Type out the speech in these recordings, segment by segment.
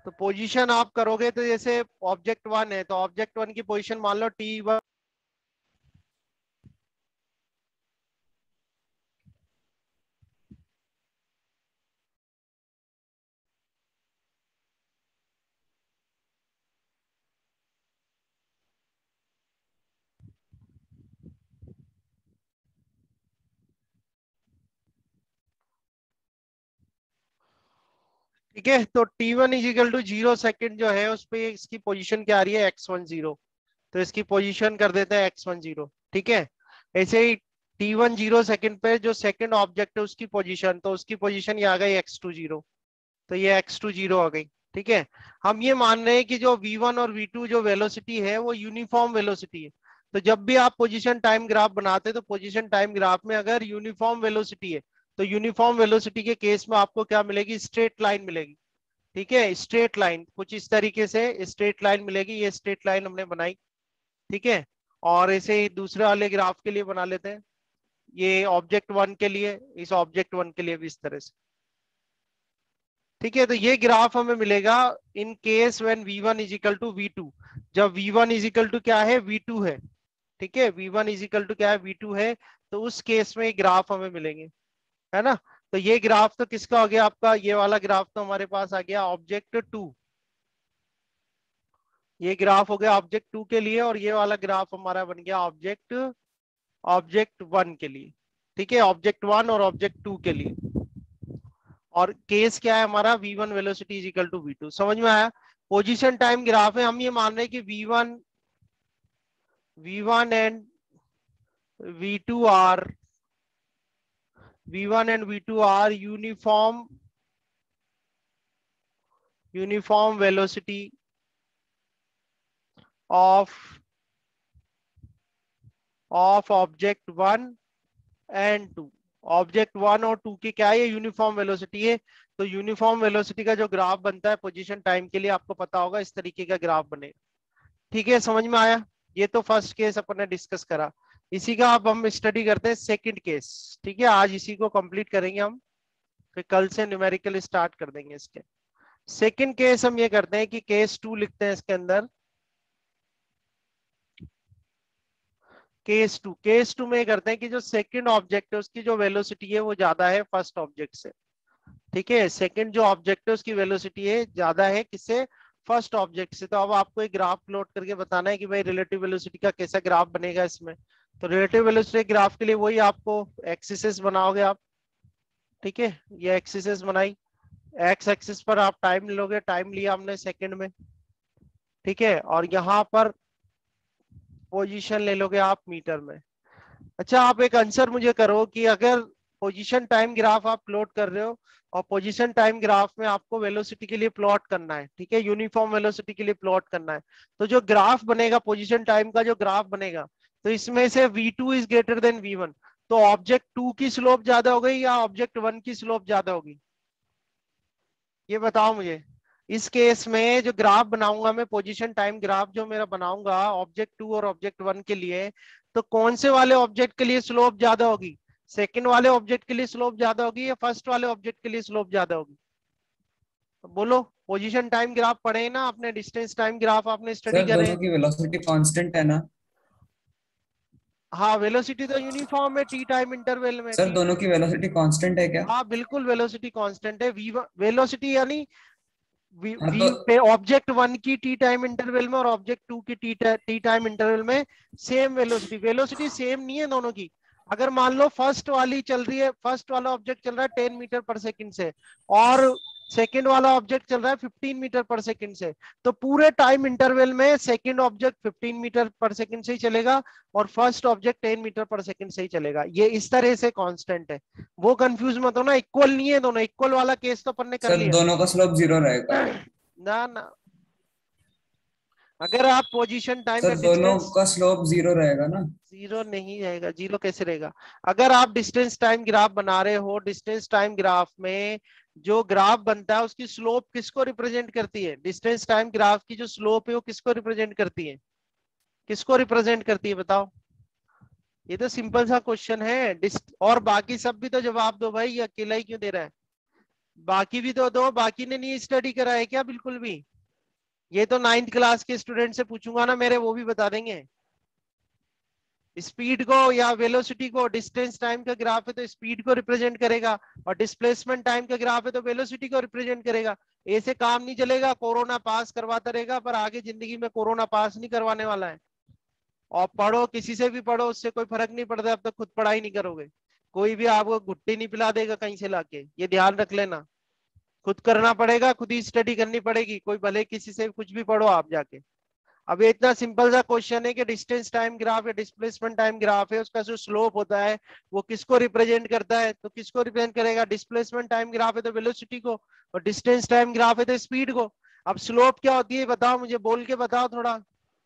तो पोजीशन आप करोगे तो जैसे ऑब्जेक्ट 1 है तो ऑब्जेक्ट 1 की पोजीशन मान लो T1, ठीक है। तो T1 is equal to 0 second जो है उस पे इसकी पोजीशन क्या आ रही है x10, तो इसकी पोजीशन कर देते हैं x10, ठीक है। ऐसे ही T1 0 सेकेंड पे जो सेकंड ऑब्जेक्ट है उसकी पोजीशन, तो उसकी पोजीशन ये आ गई x20, तो ये x20 आ गई, ठीक है। हम ये मान रहे हैं कि जो v1 और v2 जो वेलोसिटी है वो यूनिफॉर्म वेलोसिटी है। तो जब भी आप पोजीशन टाइम ग्राफ बनाते हैं तो पोजीशन टाइम ग्राफ में अगर यूनिफॉर्म वेलोसिटी है तो यूनिफॉर्म वेलोसिटी के केस में आपको क्या मिलेगी, स्ट्रेट लाइन मिलेगी, ठीक है। स्ट्रेट लाइन कुछ इस तरीके से स्ट्रेट लाइन मिलेगी, ये स्ट्रेट लाइन हमने बनाई, ठीक है। और ऐसे ही दूसरे वाले ग्राफ के लिए बना लेते हैं, ये ऑब्जेक्ट 1 के लिए, इस ऑब्जेक्ट 1 के लिए भी इस तरह से, ठीक है। तो ये ग्राफ हमें मिलेगा in case when v1 is equal to v2, जब v1 इज इक्वल टू क्या है, v2 है, ठीक है। v1 इज इक्वल टू क्या है, v2 है, तो उस केस में ग्राफ हमें मिलेंगे, है ना। तो ये ग्राफ तो किसका हो गया आपका, ये वाला ग्राफ तो हमारे पास आ गया ऑब्जेक्ट 2, ये ग्राफ हो गया ऑब्जेक्ट 2 के लिए, और ये वाला ग्राफ हमारा बन गया ऑब्जेक्ट ऑब्जेक्ट 1 के लिए, ठीक है। ऑब्जेक्ट 1 और ऑब्जेक्ट 2 के लिए, और केस क्या है हमारा, v1 velocity is equal to v2, समझ में आया। पोजीशन टाइम ग्राफ है, हम ये मान रहे हैं कि v1 and v2 are v1 and v2 are uniform velocity of object 1 and 2, object 1 और 2 की क्या है, ये यूनिफॉर्म वेलोसिटी है। तो यूनिफॉर्म वेलोसिटी का जो ग्राफ बनता है पोजीशन टाइम के लिए आपको पता होगा, इस तरीके का ग्राफ बनेगा, ठीक है। समझ में आया। ये तो फर्स्ट केस अपन ने डिस्कस करा, इसी का अब हम स्टडी करते हैं सेकंड केस, ठीक है। आज इसी को कंप्लीट करेंगे हम, फिर कल से न्यूमेरिकल स्टार्ट कर देंगे इसके। सेकंड केस हम ये करते हैं कि केस 2 लिखते हैं इसके अंदर, केस टू में ये करते हैं कि जो सेकंड ऑब्जेक्ट है उसकी जो वेलोसिटी है वो ज्यादा है फर्स्ट ऑब्जेक्ट से, ठीक है। सेकंड जो ऑब्जेक्ट है उसकी वेलोसिटी है ज्यादा है किससे, फर्स्ट ऑब्जेक्ट से। तो अब आपको एक ग्राफ प्लॉट करके बताना है कि भाई रिलेटिव वेलोसिटी का कैसा ग्राफ बनेगा इसमें। तो रिलेटिव वेलोसिटी ग्राफ के लिए वही आपको एक्सिस बनाओगे आप, ठीक है। ये एक्सिस बनाई, एक्स एक्सिस पर आप टाइम लोगे, टाइम लिया हमने सेकंड में, ठीक है। और यहाँ पर पोजीशन ले लोगे आप मीटर में। अच्छा, आप एक आंसर मुझे करो कि अगर पोजीशन टाइम ग्राफ आप प्लॉट कर रहे हो और पोजीशन टाइम ग्राफ में आपको वेलोसिटी के लिए प्लॉट करना है, ठीक है, यूनिफॉर्म वेलोसिटी के लिए प्लॉट करना है, तो जो ग्राफ बनेगा पोजीशन टाइम का जो ग्राफ बनेगा, तो इसमें से v2 is greater than v1, तो ऑब्जेक्ट 2 की स्लोप ज्यादा हो गई या ऑब्जेक्ट 1 की स्लोप ज्यादा होगी, ये बताओ मुझे। इस केस में जो ग्राफ बनाऊंगा मैं, पोजीशन टाइम ग्राफ जो मेरा बनाऊंगा ऑब्जेक्ट 2 और ऑब्जेक्ट 1 के लिए, तो कौन से वाले ऑब्जेक्ट के लिए स्लोप ज्यादा होगी, सेकंड वाले ऑब्जेक्ट के लिए स्लोप ज्यादा होगी या फर्स्ट वाले ऑब्जेक्ट के लिए स्लोप ज्यादा होगी, तो बोलो। पोजीशन टाइम ग्राफ पढ़े ना आपने, डिस्टेंस टाइम ग्राफ आपने स्टडी सर करे। दोनों की वेलोसिटी कांस्टेंट है ना? हाँ, वेलोसिटी तो यूनिफॉर्म है टी टाइम इंटरवल में, सर टी, दोनों की वेलोसिटी कांस्टेंट है क्या? हाँ बिल्कुल वेलोसिटी कांस्टेंट है। वी वेलोसिटी यानी हाँ तो ऑब्जेक्ट 1 की टी टाइम इंटरवल में और ऑब्जेक्ट 2 की टी टाइम इंटरवल में सेम वेलोसिटी, वेलोसिटी सेम नहीं है दोनों की। अगर मान लो फर्स्ट वाली चल रही है, फर्स्ट वाला ऑब्जेक्ट चल रहा है 10 मीटर पर सेकंड से और सेकंड वाला ऑब्जेक्ट चल रहा है 15 मीटर पर सेकंड से, तो पूरे टाइम इंटरवल में सेकंड ऑब्जेक्ट 15 मीटर पर सेकंड से ही चलेगा और फर्स्ट ऑब्जेक्ट 10 मीटर पर सेकंड से ही चलेगा। ये इस तरह से कांस्टेंट है, वो कंफ्यूज मत होना, इक्वल नहीं है दोनों, इक्वल वाला केस तो अपन ने कर सर लिया। दोनों का स्लोप जीरो रहेगा? ना ना, अगर आप पोजीशन टाइम या सर दोनों डिस्टेंस, का स्लोप जीरो रहेगा ना? जीरो नहीं रहेगा, जीरो कैसे रहेगा। अगर आप डिस्टेंस टाइम ग्राफ बना रहे हो, डिस्टेंस टाइम ग्राफ में जो ग्राफ बनता है उसकी स्लोप किसको रिप्रेजेंट करती है, डिस्टेंस टाइम ग्राफ की जो स्लोप है वो किसको रिप्रेजेंट करती है, किसको रिप्रेजेंट करती है बताओ। ये तो सिंपल सा क्वेश्चन है। और बाकी सब भी तो जवाब दो भाई, ये अकेला ही क्यों दे रहा है। बाकी भी तो दो, बाकी ने नहीं स्टडी करा है क्या बिल्कुल भी? ये तो 9th क्लास के स्टूडेंट से पूछूंगा ना मेरे, वो भी बता देंगे। स्पीड को या वेलोसिटी को, डिस्टेंस टाइम का ग्राफ है तो स्पीड को रिप्रेजेंट करेगा, और डिस्प्लेसमेंट टाइम का ग्राफ है तो वेलोसिटी को रिप्रेजेंट करेगा। ऐसे काम नहीं चलेगा, कोरोना पास करवाता रहेगा पर आगे जिंदगी में कोरोना पास नहीं करवाने वाला है। और पढ़ो, किसी से भी पढ़ो, उससे कोई फर्क नहीं पड़ता अब तक खुद पढ़ाई नहीं करोगे। कोई भी आपको घुट्टी नहीं पिला देगा कहीं से लाके, ये ध्यान रख लेना। खुद करना पड़ेगा, खुद ही स्टडी करनी पड़ेगी, कोई भले किसी से कुछ भी पढ़ो आप जाके। अब ये इतना सिंपल सा क्वेश्चन है कि डिस्टेंस टाइम ग्राफ या डिस्प्लेसमेंट टाइम ग्राफ है, उसका जो स्लोप होता है वो किसको रिप्रेजेंट करता है, तो किसको रिप्रेजेंट करेगा? डिस्प्लेसमेंट टाइम ग्राफ है तो वेलोसिटी को, और डिस्टेंस टाइम ग्राफ है तो स्पीड को। अब स्लोप क्या होती है बताओ मुझे, बोल के बताओ थोड़ा।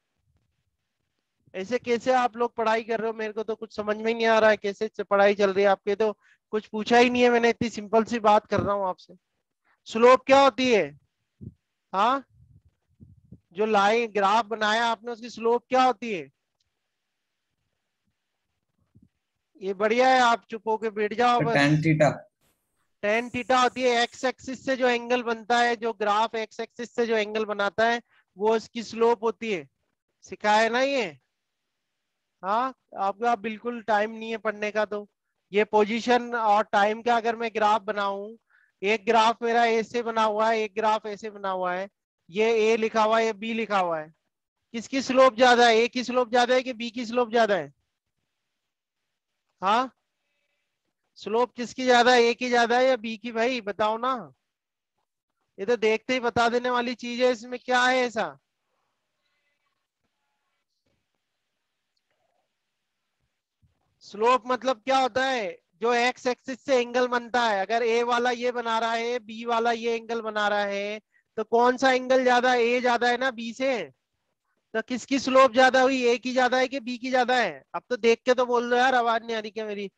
ऐसे कैसे आप लोग पढ़ाई कर रहे हो? मेरे को तो कुछ समझ में ही नहीं आ रहा है कैसे पढ़ाई चल रही है आपके। तो कुछ पूछा ही नहीं है मैंने, इतनी सिंपल सी बात कर रहा हूँ आपसे। स्लोप क्या होती है? हाँ, जो लाइन ग्राफ बनाया आपने उसकी स्लोप क्या होती है? ये बढ़िया है, आप चुप होके बैठ जाओ तो बस। tan theta. टेन थीटा होती है, एक्स एक्सिस से जो एंगल बनता है, जो ग्राफ एक्स एक्सिस से जो एंगल बनाता है वो इसकी स्लोप होती है। सिखाया है ना ये? हाँ, आपको आप बिल्कुल टाइम नहीं है पढ़ने का। तो ये पोजीशन और टाइम का अगर मैं ग्राफ बनाऊं, एक ग्राफ मेरा ऐसे बना हुआ है, एक ग्राफ ऐसे बना हुआ है, ये ए लिखा हुआ है, ये बी लिखा हुआ है, किसकी स्लोप ज्यादा है? ए की स्लोप ज्यादा है कि बी की स्लोप ज्यादा है? हाँ, स्लोप किसकी ज्यादा है, ए की ज्यादा है या बी की? भाई बताओ ना। ये तो देखते ही बता देने वाली चीज है, इसमें क्या है ऐसा? स्लोप मतलब क्या होता है? जो एक्स एक्सिस से एंगल बनता है, अगर ए वाला ये बना रहा है, बी वाला ये एंगल बना रहा है, तो कौन सा एंगल ज्यादा है? ए ज्यादा है ना बी से। तो किसकी स्लोप ज्यादा हुई, ए की ज्यादा है कि बी की ज्यादा है? अब तो देख के तो बोल दो यार, आवाज नहीं आ रही क्या मेरी?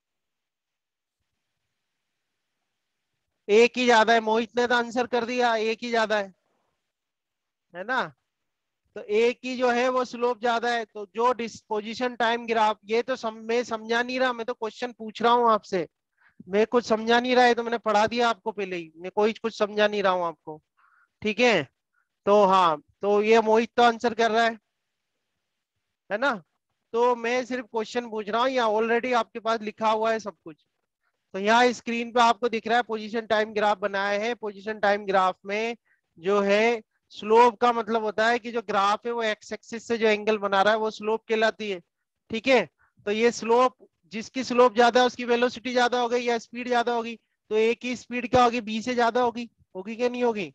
ए की ज्यादा है, मोहित ने तो आंसर कर दिया, ए की ज्यादा है ना? तो ए की जो है वो स्लोप ज्यादा है। तो जो डिस्पोजिशन टाइम ग्राफ, ये तो मैं समझा नहीं रहा, मैं तो क्वेश्चन पूछ रहा हूँ आपसे। मैं कुछ समझा नहीं रहा है तो मैंने पढ़ा दिया आपको पहले ही, मैं कोई कुछ समझा नहीं रहा हूँ आपको। ठीक है, तो हाँ, तो ये मोहित तो आंसर कर रहा है ना? तो मैं सिर्फ क्वेश्चन पूछ रहा हूँ, यहाँ ऑलरेडी आपके पास लिखा हुआ है सब कुछ। तो यहाँ स्क्रीन पे आपको दिख रहा है पोजीशन टाइम ग्राफ बनाया है। पोजीशन टाइम ग्राफ में जो है, स्लोप का मतलब होता है कि जो ग्राफ है वो एक्स एक्सिस से जो एंगल बना रहा है वो स्लोप कहलाती है। ठीक है, तो ये स्लोप, जिसकी स्लोप ज्यादा है उसकी वेलोसिटी ज्यादा हो गई या स्पीड ज्यादा होगी। तो ए की स्पीड क्या होगी? बी से ज्यादा होगी। होगी क्या नहीं होगी?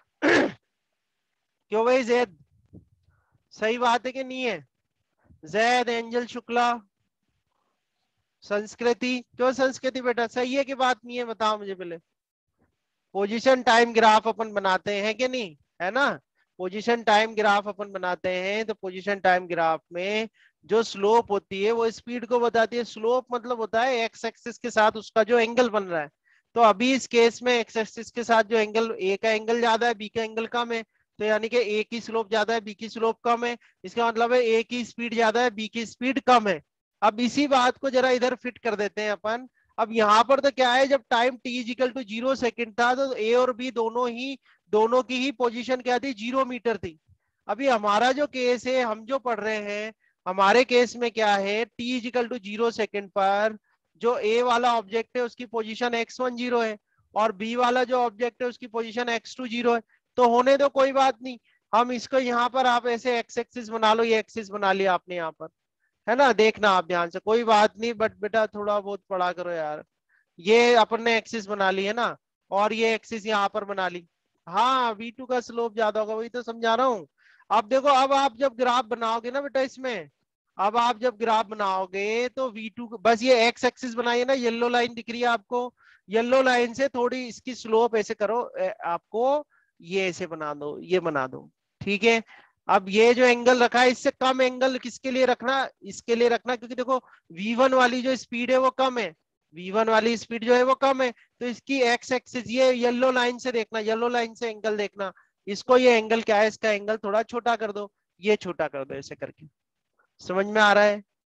क्यों भाई जैद, सही बात है कि नहीं है? जैद, एंजल शुक्ला, संस्कृति, क्यों संस्कृति बेटा, सही है कि बात नहीं है? बताओ मुझे पहले। पोजीशन टाइम ग्राफ अपन बनाते हैं कि नहीं, है ना? पोजीशन टाइम ग्राफ अपन बनाते हैं, तो पोजीशन टाइम ग्राफ में जो स्लोप होती है वो स्पीड को बताती है। स्लोप मतलब होता है एक्स एक्सिस के साथ उसका जो एंगल बन रहा है। तो अभी इस केस में एक्स एक्सिस के साथ जो एंगल, ए का एंगल ज्यादा है, बी का एंगल कम है, तो यानी कि ए की स्लोप ज्यादा है, बी की स्लोप कम है। इसका मतलब है ए की स्पीड ज्यादा है, बी की स्पीड कम है। अब इसी बात को जरा इधर फिट कर देते हैं अपन। अब यहाँ पर तो क्या है, जब time t is equal to 0 second था तो ए और बी दोनों की ही पोजीशन क्या थी? 0 मीटर थी। अभी हमारा जो केस है, हम जो पढ़ रहे हैं, हमारे केस में क्या है, t इजिकल टू 0 सेकेंड पर जो ए वाला ऑब्जेक्ट है उसकी पोजीशन x1 0 है, और बी वाला जो ऑब्जेक्ट है उसकी पोजीशन x2 0 है। तो होने दो, कोई बात नहीं। हम इसको यहाँ पर, आप ऐसे एक्स एक्सिस बना लो, ये एक्सिस बना लिया आपने यहाँ पर, है ना? देखना आप ध्यान से, कोई बात नहीं, बट बेटा थोड़ा बहुत पढ़ा करो यार। ये अपन ने एक्सिस बना ली है ना, और ये एक्सिस यहाँ पर बना ली। हाँ, V2 का स्लोप ज्यादा होगा, वही तो समझा रहा हूँ। अब देखो, अब आप जब ग्राफ बनाओगे ना बेटा इसमें, अब आप जब ग्राफ बनाओगे तो V2 बस ये एक्स एक्सिस बनाइए ना, येलो लाइन दिख रही है आपको? येलो लाइन से थोड़ी इसकी स्लोप ऐसे करो, आपको ये ऐसे बना दो, ये बना दो। ठीक है, अब ये जो एंगल रखा है इससे कम एंगल किसके लिए रखना? इसके लिए रखना, क्योंकि देखो V1 वाली जो स्पीड है वो कम है, V1 वाली स्पीड जो है वो कम है। तो इसकी एक्स एक्सिस, ये येलो लाइन से देखना, येलो लाइन से एंगल देखना। इसको, ये एंगल क्या है, इसका एंगल थोड़ा छोटा कर दो, ये छोटा कर दो ऐसे करके। समझ में आ रहा है?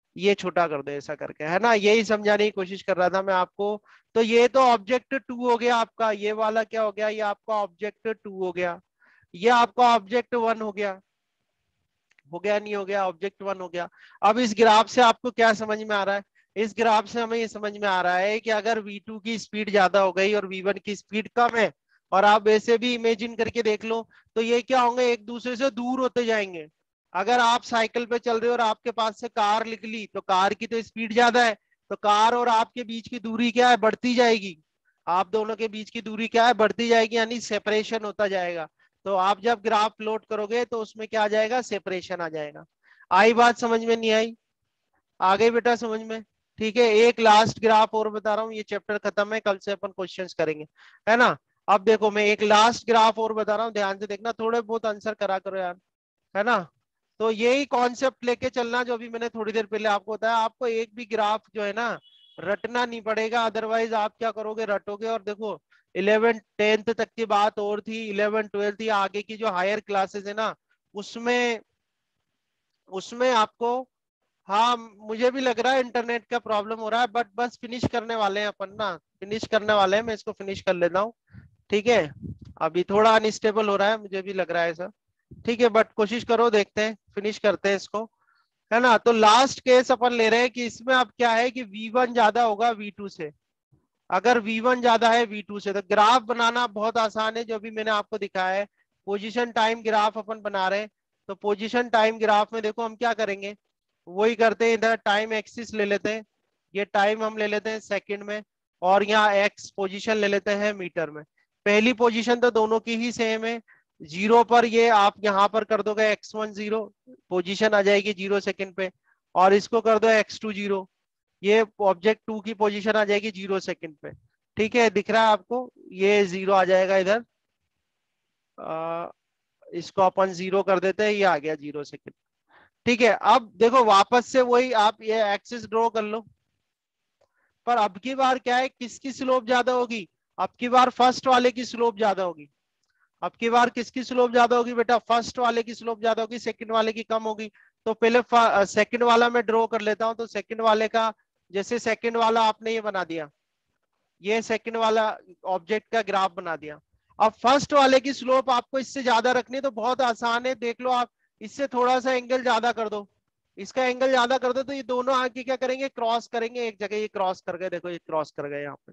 ये छोटा कर दो ऐसा करके, है ना, यही समझाने की कोशिश कर रहा था मैं आपको। तो ये तो ऑब्जेक्ट 2 हो गया आपका, ये वाला क्या हो गया, ये आपका ऑब्जेक्ट 2 हो गया, ये आपका ऑब्जेक्ट 1 हो गया, हो गया नहीं हो गया, ऑब्जेक्ट 1 हो गया। अब इस ग्राफ से आपको क्या समझ में आ रहा है, इस ग्राफ से हमें ये समझ में आ रहा है कि अगर V2 की स्पीड ज्यादा हो गई और V1 की स्पीड कम है, और आप ऐसे भी इमेजिन करके देख लो, तो ये क्या होंगे, एक दूसरे से दूर होते जाएंगे। अगर आप साइकिल पे चल रहे हो और आपके पास से कार निकली, तो कार की तो स्पीड ज्यादा है, तो कार और आपके बीच की दूरी क्या है, बढ़ती जाएगी। आप दोनों के बीच की दूरी क्या है, बढ़ती जाएगी, यानी सेपरेशन होता जाएगा। तो आप जब ग्राफ प्लॉट करोगे तो उसमें क्या आ जाएगा, सेपरेशन आ जाएगा। आई बात समझ में, नहीं आई, आ गई बेटा समझ में? ठीक है, एक लास्ट ग्राफ और बता रहा हूँ, ये चैप्टर खत्म है, कल से अपन क्वेश्चंस करेंगे, है ना। अब देखो मैं एक लास्ट ग्राफ और बता रहा हूँ, ध्यान से देखना, थोड़े बहुत आंसर करा करो यार, है ना। तो यही कॉन्सेप्ट लेके चलना जो अभी मैंने थोड़ी देर पहले आपको बताया, आपको एक भी ग्राफ जो है ना रटना नहीं पड़ेगा, अदरवाइज आप क्या करोगे, रटोगे। और देखो 11th 10th तक की बात और थी, 11th 12th या आगे की जो हायर क्लासेस है ना, उसमें उसमें आपको, हाँ मुझे भी लग रहा है इंटरनेट का प्रॉब्लम हो रहा है, बट बस फिनिश करने वाले हैं अपन ना, फिनिश करने वाले हैं, मैं इसको फिनिश कर लेता हूँ। ठीक है, अभी थोड़ा अनस्टेबल हो रहा है, मुझे भी लग रहा है ऐसा। ठीक है, बट कोशिश करो, देखते हैं, फिनिश करते हैं इसको, है ना। तो लास्ट केस अपन ले रहे हैं कि इसमें अब क्या है कि V1 ज्यादा होगा V2 से। अगर V1 ज्यादा है V2 से, तो ग्राफ बनाना बहुत आसान है, जो भी मैंने आपको दिखाया है। पोजीशन टाइम ग्राफ अपन बना रहे हैं, तो पोजीशन टाइम ग्राफ में देखो हम क्या करेंगे, वही करते हैं, इधर टाइम एक्सिस ले लेते हैं, ये टाइम हम ले लेते हैं सेकंड में, और यहाँ एक्स पोजीशन ले लेते हैं मीटर में। पहली पोजीशन तो दोनों की ही सेम है, 0 पर ये आप यहाँ पर कर दोगे x1 0, पोजीशन आ जाएगी 0 सेकंड पे, और इसको कर दो x2 0, ये ऑब्जेक्ट 2 की पोजीशन आ जाएगी 0 सेकंड पे। ठीक है, दिख रहा है आपको, ये 0 आ जाएगा इधर, इसको अपन 0 कर देते हैं, ये आ गया 0 सेकंड। ठीक है, अब देखो वापस से वही आप ये एक्सिस ड्रॉ कर लो, पर अब की बार क्या है, किसकी स्लोप ज्यादा होगी, अब की बार फर्स्ट वाले की स्लोप ज्यादा होगी। अब की बार किसकी स्लोप ज्यादा होगी बेटा, फर्स्ट वाले की स्लोप ज्यादा होगी, सेकंड वाले की कम होगी। तो पहले सेकंड वाला मैं ड्रॉ कर लेता हूं, तो सेकंड वाले का, जैसे सेकंड वाला आपने ये बना दिया, ये सेकंड वाला ऑब्जेक्ट का ग्राफ बना दिया। अब फर्स्ट वाले की स्लोप आपको इससे ज्यादा रखनी है, तो बहुत आसान है, देख लो आप, इससे थोड़ा सा एंगल ज्यादा कर दो, इसका एंगल ज्यादा कर दो, तो ये दोनों आके क्या करेंगे, क्रॉस करेंगे एक जगह, ये क्रॉस कर गए, देखो ये क्रॉस कर गए यहाँ पे।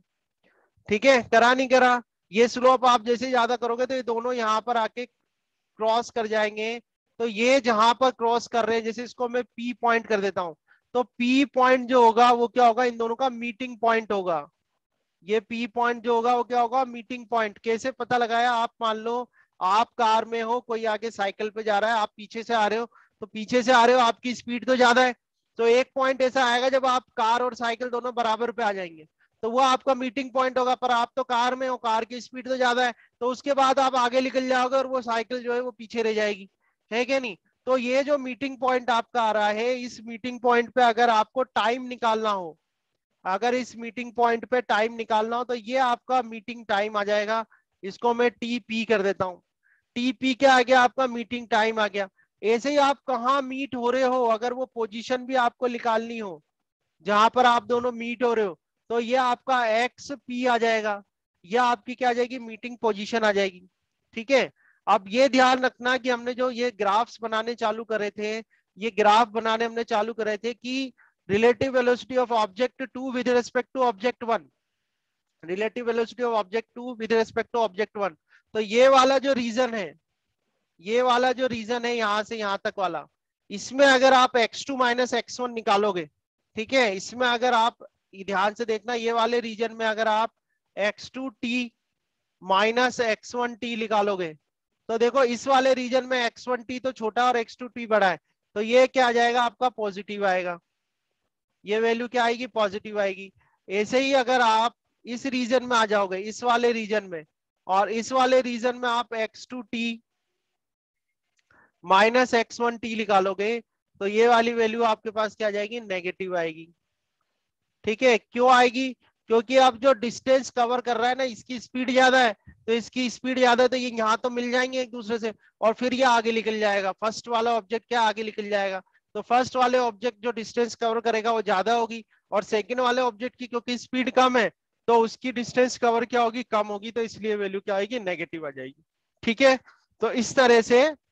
ठीक है, करा नहीं करा, ये स्लोप आप जैसे ज्यादा करोगे तो ये दोनों यहाँ पर आके क्रॉस कर जाएंगे। तो ये जहां पर क्रॉस कर रहे हैं, जैसे इसको मैं P पॉइंट कर देता हूं, तो P पॉइंट जो होगा वो क्या होगा, इन दोनों का मीटिंग पॉइंट होगा। ये P पॉइंट जो होगा वो क्या होगा, मीटिंग पॉइंट। कैसे पता लगाया, आप मान लो आप कार में हो, कोई आगे साइकिल पे जा रहा है, आप पीछे से आ रहे हो, तो पीछे से आ रहे हो, आपकी स्पीड तो ज्यादा है, तो एक पॉइंट ऐसा आएगा जब आप कार और साइकिल दोनों बराबर पे आ जाएंगे, तो वो आपका मीटिंग पॉइंट होगा। पर आप तो कार में हो, कार की स्पीड तो ज्यादा है, तो उसके बाद आप आगे निकल जाओगे और वो साइकिल जो है वो पीछे रह जाएगी, है क्या नहीं। तो ये जो मीटिंग पॉइंट आपका आ रहा है, इस मीटिंग पॉइंट पे अगर आपको टाइम निकालना हो, अगर इस मीटिंग पॉइंट पे टाइम निकालना हो, तो ये आपका मीटिंग टाइम आ जाएगा। इसको मैं TP कर देता हूं, TP क्या आ गया, आपका मीटिंग टाइम आ गया। ऐसे ही आप कहाँ मीट हो रहे हो, अगर वो पोजीशन भी आपको निकालनी हो जहां पर आप दोनों मीट हो रहे हो, तो ये आपका XP आ जाएगा, या आपकी क्या आ जाएगी, मीटिंग पोजीशन आ जाएगी। ठीक है, अब ये ध्यान रखना कि हमने जो ये ग्राफ्स बनाने चालू करे थे, ये ग्राफ बनाने हमने चालू करे थे कि relative velocity of object 2 with respect to object 1, relative velocity of object 2 with respect to object 1। तो ये वाला जो रीजन है, ये वाला जो रीजन है यहां से यहां तक वाला, इसमें अगर आप x2 माइनस x1 निकालोगे, ठीक है, इसमें अगर आप ध्यान से देखना, ये वाले रीजन में अगर आप x2t माइनस x1t निकालोगे, तो देखो इस वाले रीजन में x1t तो छोटा और x2t बड़ा है, तो ये क्या आ जाएगा, आपका पॉजिटिव आएगा, ये वैल्यू क्या आएगी, पॉजिटिव आएगी। ऐसे ही अगर आप इस रीजन में आ जाओगे, इस वाले रीजन में, और इस वाले रीजन में आप x2t माइनस x1t निकालोगे, तो ये वाली वैल्यू आपके पास क्या आ जाएगी, नेगेटिव आएगी। ठीक है, क्यों आएगी, क्योंकि अब जो डिस्टेंस कवर कर रहा है ना, इसकी स्पीड ज्यादा है, तो इसकी स्पीड ज्यादा है, तो ये यहाँ तो मिल जाएंगे एक दूसरे से, और फिर ये आगे निकल जाएगा, फर्स्ट वाला ऑब्जेक्ट क्या आगे निकल जाएगा, तो फर्स्ट वाले ऑब्जेक्ट जो डिस्टेंस कवर करेगा वो ज्यादा होगी, और सेकंड वाले ऑब्जेक्ट की क्योंकि स्पीड कम है तो उसकी डिस्टेंस कवर क्या होगी, कम होगी, तो इसलिए वैल्यू क्या आएगी, नेगेटिव आ जाएगी। ठीक है, तो इस तरह से